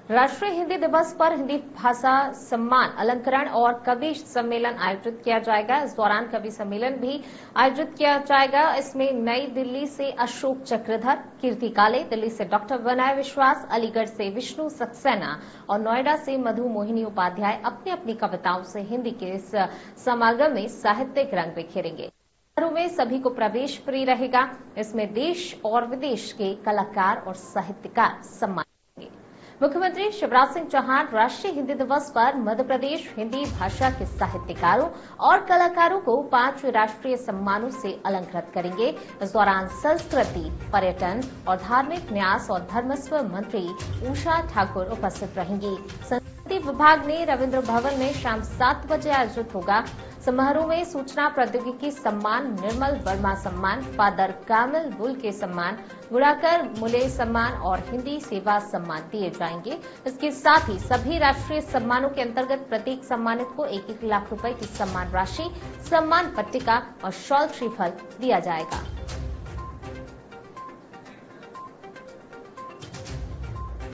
राष्ट्रीय हिंदी दिवस पर हिंदी भाषा सम्मान अलंकरण और कवि सम्मेलन आयोजित किया जाएगा। इस दौरान कवि सम्मेलन भी आयोजित किया जाएगा। इसमें नई दिल्ली से अशोक चक्रधर, कीर्ति काले, दिल्ली से डॉक्टर विनय विश्वास, अलीगढ़ से विष्णु सक्सेना और नोएडा से मधु मोहिनी उपाध्याय अपनी अपनी कविताओं से हिंदी के इस समागम में साहित्यिक रंग बिखेरेंगे। में सभी को प्रवेश फ्री रहेगा। इसमें देश और विदेश के कलाकार और साहित्यकार सम्मान। मुख्यमंत्री शिवराज सिंह चौहान राष्ट्रीय हिंदी दिवस पर मध्य प्रदेश हिंदी भाषा के साहित्यकारों और कलाकारों को 5 राष्ट्रीय सम्मानों से अलंकृत करेंगे। इस दौरान संस्कृति, पर्यटन और धार्मिक न्यास और धर्मस्व मंत्री उषा ठाकुर उपस्थित रहेंगी। संस्कृति विभाग ने रविंद्र भवन में शाम 7 बजे आयोजित होगा। समारोह में सूचना प्रौद्योगिकी सम्मान, निर्मल वर्मा सम्मान, फादर कामिल बुल के सम्मान, गुड़ाकर मुले सम्मान और हिंदी सेवा सम्मान दिए जाएंगे। इसके साथ ही सभी राष्ट्रीय सम्मानों के अंतर्गत प्रत्येक सम्मानित को 1-1 लाख रुपए की सम्मान राशि, सम्मान पट्टिका और शॉल श्रीफल दिया जाएगा।